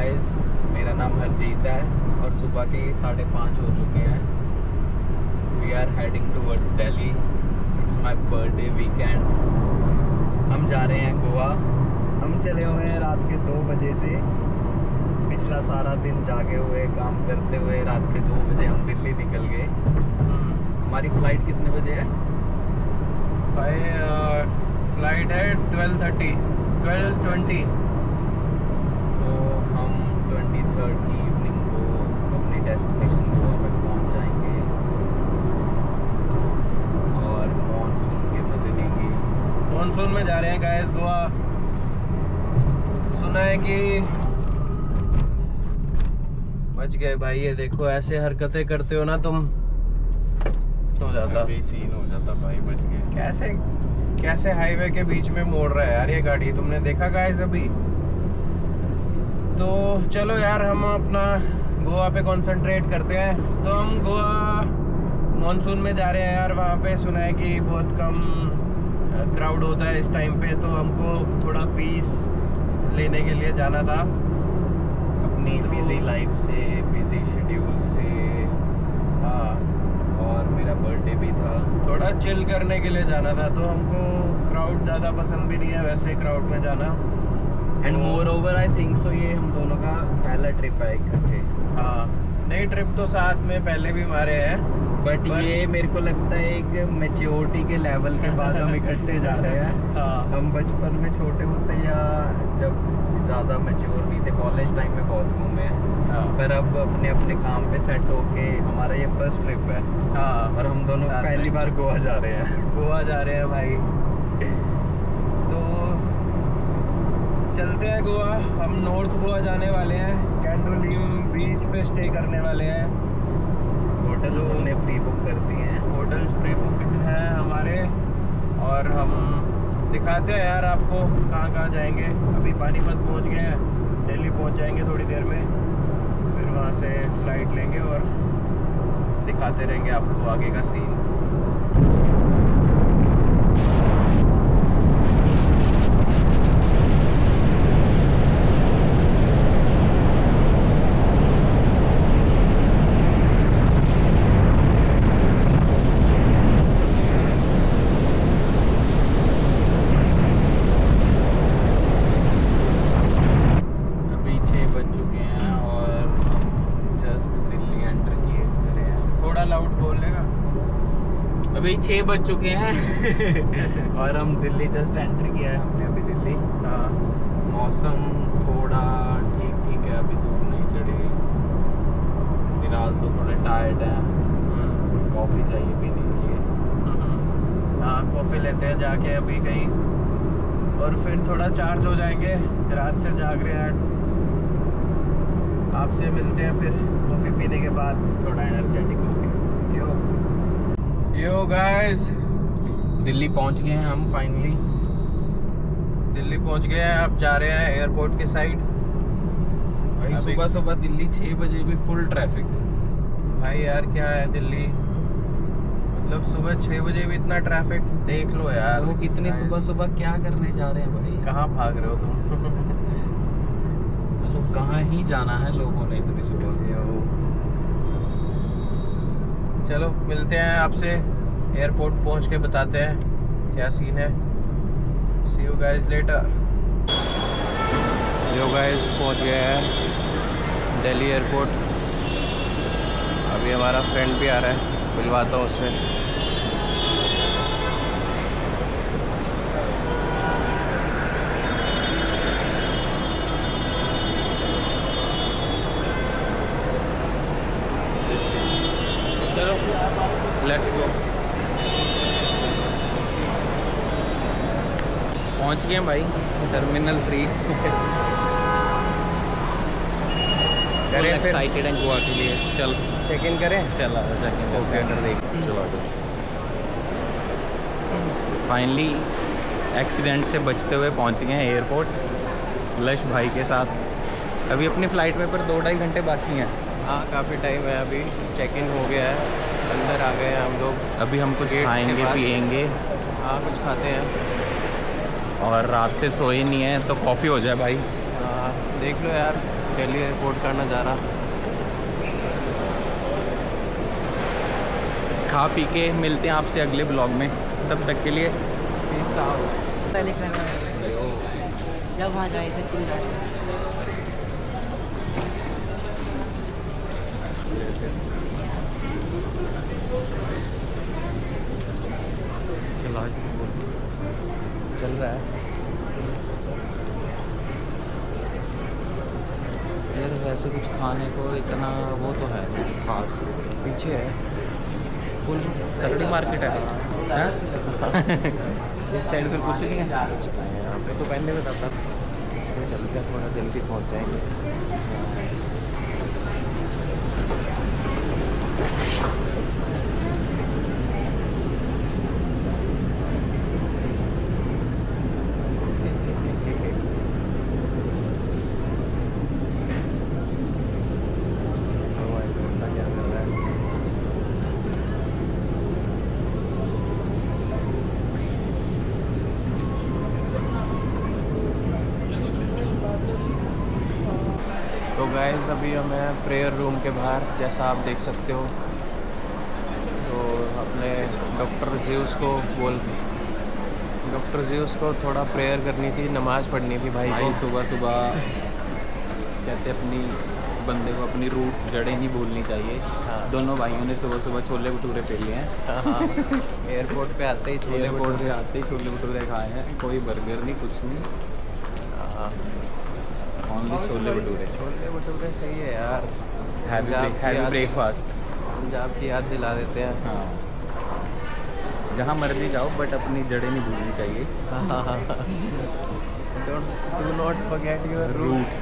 Guys, मेरा नाम हरजीत है और सुबह के 5:30 हो चुके हैं। We are heading towards Delhi. It's my birthday weekend. हम जा रहे हैं गोवा। हम चले हुए हैं रात के 2 बजे से। पिछला सारा दिन जागे हुए काम करते हुए रात के 2 बजे हम दिल्ली निकल गए। हमारी फ्लाइट कितने बजे है? फ्लाइट है 12:20। सो हम 23rd की इवनिंग को अपनी डेस्टिनेशन गोवा में पहुंच जाएंगे और मॉनसून के मजे लेंगे। मॉनसून में जा रहे हैं गाइस गोवा। सुना है कि बच गए भाई। ये देखो, ऐसे हरकतें करते हो ना तुम तो हो जाता, सीन हो जाता भाई। बच गए। कैसे हाईवे के बीच में मोड़ रहा है यार ये गाड़ी, तुमने देखा गाइस अभी? तो चलो यार, हम अपना गोवा पे कंसंट्रेट करते हैं। तो हम गोवा मॉनसून में जा रहे हैं यार। वहाँ पे सुना है कि बहुत कम क्राउड होता है इस टाइम पे, तो हमको थोड़ा पीस लेने के लिए जाना था अपनी बिजी लाइफ से, बिजी शेड्यूल से। हाँ, और मेरा बर्थडे भी था। थोड़ा चिल करने के लिए जाना था। तो हमको क्राउड ज़्यादा पसंद भी नहीं है वैसे क्राउड में जाना। And moreover I think so ये हम दोनों का पहला ट्रिप है इकट्ठे। हाँ, नई ट्रिप तो साथ में पहले भी मारे हैं, बट ये मेरे को लगता है एक मैच्योरिटी के लेवल के बाद हम इकट्ठे जा रहे हैं। हाँ, हम बचपन में छोटे होते या जब ज़्यादा मैच्योर नहीं थे, कॉलेज टाइम में बहुत घूमे हैं। हाँ, पर अब अपने अपने काम पे सेट होके हमारा ये फर्स्ट ट्रिप है। हाँ, और हम दोनों साथ में। पहली बार गोवा जा रहे हैं। गोवा जा रहे हैं भाई। तो चलते हैं गोवा। हम नॉर्थ गोवा जाने वाले हैं। कैंडोलिम बीच पे स्टे करने वाले हैं। होटल तो हमने प्री बुक कर दिए हैं। होटल्स प्री बुक हैं हमारे, और हम दिखाते हैं यार आपको कहाँ कहाँ जाएंगे। अभी पानीपत पहुँच गए हैं, दिल्ली पहुँच जाएंगे थोड़ी देर में। फिर वहाँ से फ्लाइट लेंगे और दिखाते रहेंगे आपको आगे का सीन। अभी 6 बज चुके हैं और हम जस्ट दिल्ली एंटर किए करे हैं। थोड़ा लाउड बोलेगा। अभी 6 बज चुके हैं और हम दिल्ली जस्ट एंटर किया है हमने अभी दिल्ली। हाँ, मौसम थोड़ा ठीक ठीक है, अभी धूप नहीं चढ़ी। फिलहाल तो थोड़े टायर्ड हैं। कॉफ़ी चाहिए पीने के लिए। हाँ, कॉफ़ी लेते हैं जाके अभी कहीं, और फिर थोड़ा चार्ज हो जाएंगे। रात से जाग रहे हैं। आपसे मिलते हैं फिर कॉफ़ी पीने के बाद, थोड़ा एनर्जेटिक हो गया। यो गाइस, दिल्ली पहुंच गए हैं हम फाइनली। दिल्ली पहुंच गए हैं। अब जा रहे हैं एयरपोर्ट के साइड। भाई अभी- सुबह सुबह दिल्ली 6 बजे भी फुल ट्रैफिक। भाई यार क्या है दिल्ली, मतलब सुबह 6 बजे भी इतना ट्रैफिक। देख लो यार वो कितनी guys, सुबह सुबह क्या करने जा रहे हैं भाई? कहाँ भाग रहे हो तुम? मतलब कहाँ ही जाना है लोगों ने इतनी सुबह? चलो मिलते हैं आपसे एयरपोर्ट पहुंच के, बताते हैं क्या सीन है। See you guys later. Yo guys, पहुंच गए हैं दिल्ली एयरपोर्ट। अभी हमारा फ्रेंड भी आ रहा है, मिलवाता हूँ उससे। चलो लेट्स गो। पहुंच गए भाई टर्मिनल 3। करें फिर? एक्साइटेड हैं गोवा के लिए। चल चेक इन करें? चल आ जाके Okay. अंदर देख। चलो फाइनली एक्सीडेंट से बचते हुए पहुंच गए हैं एयरपोर्ट लश भाई के साथ। अभी अपनी फ़्लाइट में पर 2-2.5 घंटे बाकी हैं। हाँ, काफ़ी टाइम है। अभी चेक इन हो गया है, अंदर आ गए हैं हम लोग। अभी हम कुछ Gates के खाएंगे पास। पिएंगे हाँ, कुछ खाते हैं। और रात से सोए नहीं है तो कॉफ़ी हो जाए भाई। हाँ, देख लो यार दिल्ली एयरपोर्ट का नज़ारा। खा पी के मिलते हैं आपसे अगले ब्लॉग में, तब तक के लिए पीस आउट। जब वहाँ जाए से तुम जाए चला चल रहा है यार। वैसे कुछ खाने को इतना वो तो है नहीं खास। पीछे है फुल तगड़ी मार्केट है। इस साइड पर कुछ नहीं है यहाँ पे, तो पहले बताता इसमें चलते हैं, थोड़ा जल्दी पहुँच जाएंगे। तो गाइस अभी हम हैं प्रेयर रूम के बाहर, जैसा आप देख सकते हो। तो अपने डॉक्टर ज़्यूस को थोड़ा प्रेयर करनी थी, नमाज़ पढ़नी थी भाई को। सुबह सुबह कहते अपनी बंदे को अपनी रूट्स जड़ें नहीं भूलनी चाहिए। हाँ। दोनों भाइयों ने सुबह सुबह छोले भटूरे पे लिए हैं। हाँ, एयरपोर्ट पे आते ही छोले एयरपोर्ट भटूरे। पे आते ही छोले भटूरे खाए हैं, कोई बर्गर नहीं, कुछ नहीं, हाँ, ओनली छोले भटूरे। छोले भटूरे सही है यार, हैवी ब्रेकफास्ट। पंजाब की याद दिला देते हैं। हाँ, जहाँ मर्जी जाओ बट अपनी जड़ें नहीं भूलनी चाहिए। Do not forget your roots.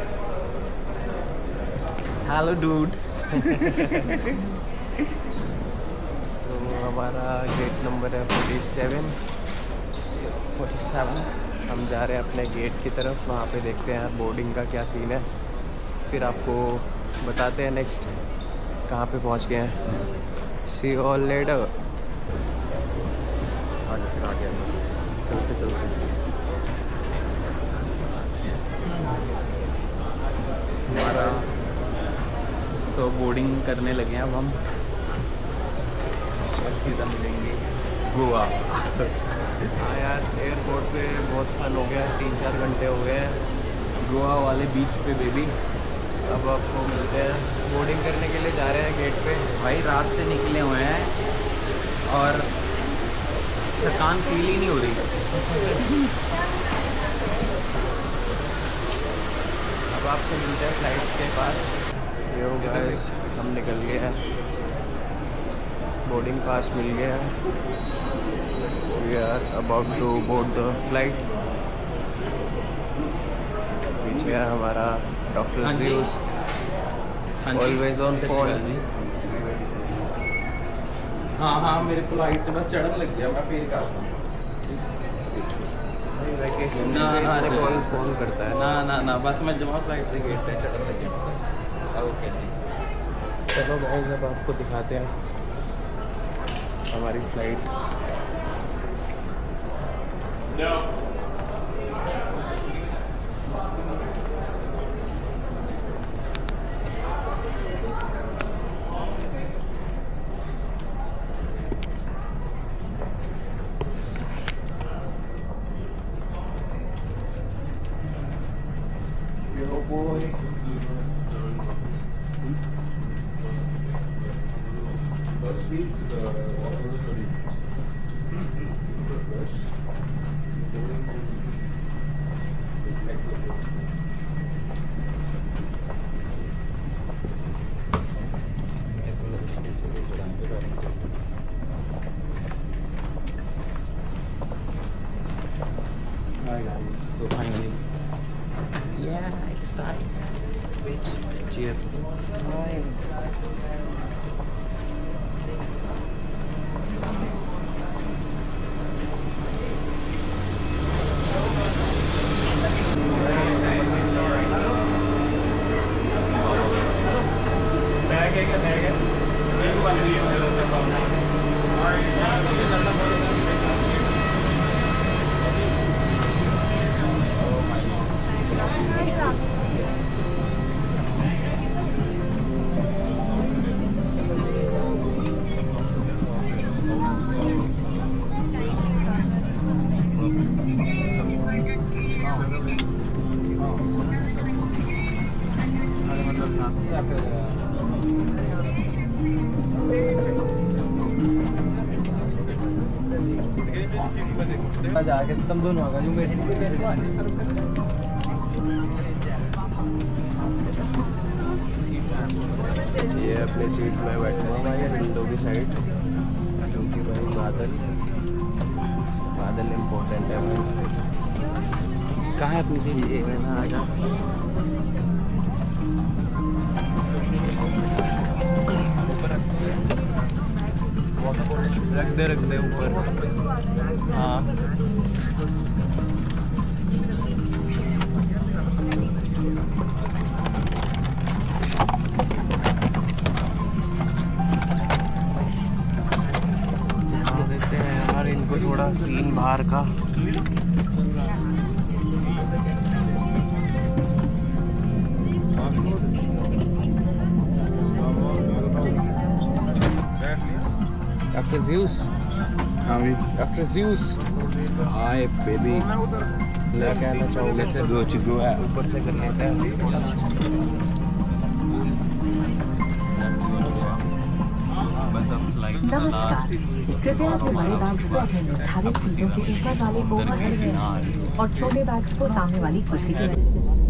Hello dudes. So हमारा गेट नंबर है 47। हम जा रहे हैं अपने गेट की तरफ, वहाँ पे देखते हैं बोर्डिंग का क्या सीन है, फिर आपको बताते हैं नेक्स्ट कहाँ पे पहुँच गए हैं। See all later. चलते चलते हमारा तो बोर्डिंग करने लगे हैं अब हम, और सीधा मिलेंगे गोवा। हाँ यार, एयरपोर्ट पे बहुत फन हो गया, 3-4 घंटे हो गए हैं गोवा वाले बीच पे बेबी। अब आपको मिलते हैं, बोर्डिंग करने के लिए जा रहे हैं गेट पे। भाई रात से निकले हुए हैं और थकान फील ही नहीं हो रही। अब आपसे मिलते हैं फ्लाइट के पास। यो गाइस, हम निकल गए हैं, बोर्डिंग पास मिल गया है। We are about to board the flight. पीछे है हमारा doctor Zeus, always on call. हाँ हाँ, मेरी फ्लाइट से बस चढ़ने लग गया, मैं फिर करता हूँ। वैकेशन ना, ना, में ना। कॉल करता है ना ना ना, बस मैं जमा फ्लाइट से गेट पे चढ़ने लग गया। ओके जी, चलो गाइस, अब आपको दिखाते हैं हमारी flight. Hi guys, so finally, yeah, it's time. Switch. Cheers. It's time. जाके तुम दोनों आ गए मेरे ये अपनी सीट में बैठे हैं भाई विंडो की साइड, क्योंकि भाई बादल इम्पोर्टेंट है भाई। कहाँ है अपनी सीट? ये है ना, आजा। रख दे ऊपर। हाँ देखते हैं यार इनको थोड़ा सीन बाहर का। डॉक्टर ज़्यूस, हाँ भी डॉक्टर ज़्यूस हाय बेबी क्या कहना चाहोगे? लेट्स गो टू ऊपर से कर लेते हैं। बस अब फ्लाइट नमस्कार, कृपया हमारे बैग्स को अपने निर्धारित सीटों के ऊपर वाले ओवरहेड बिन्स और छोटे बैग्स को सामने वाली कुर्सी के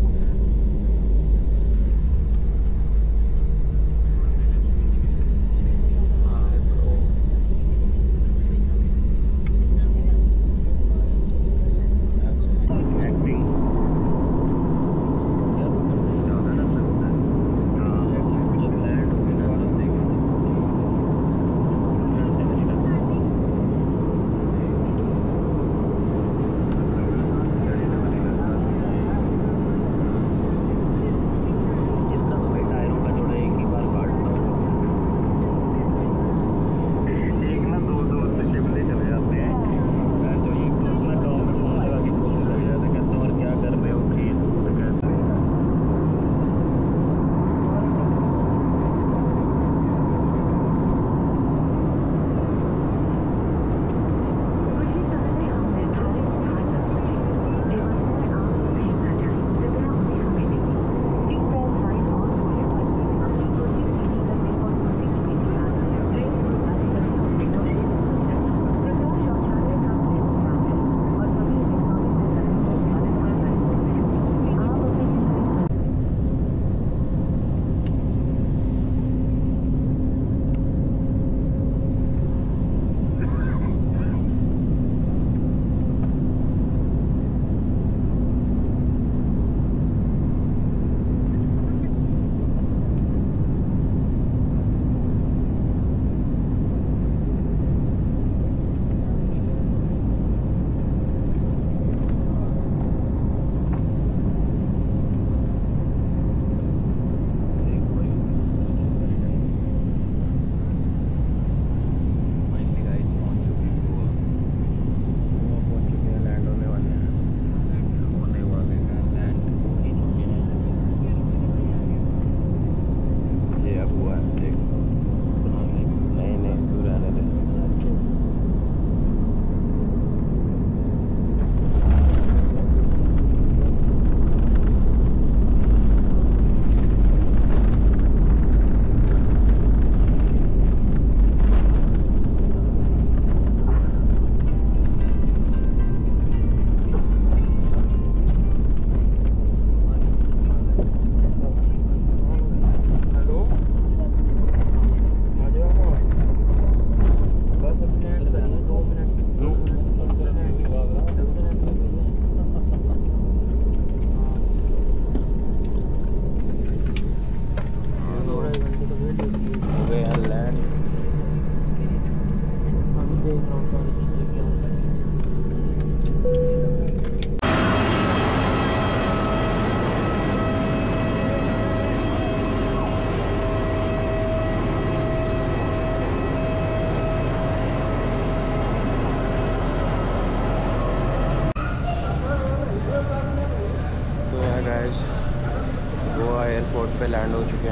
गोवा एयरपोर्ट पे लैंड हो चुके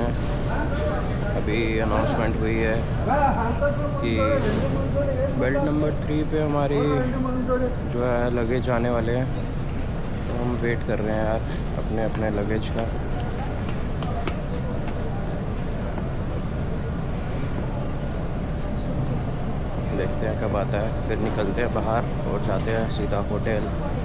हैं। अभी अनाउंसमेंट हुई है कि बेल्ट नंबर 3 पे हमारी जो है लगेज आने वाले हैं, तो हम वेट कर रहे हैं यार अपने अपने लगेज का। देखते हैं। कब आता है, फिर निकलते हैं बाहर और जाते हैं सीधा होटल।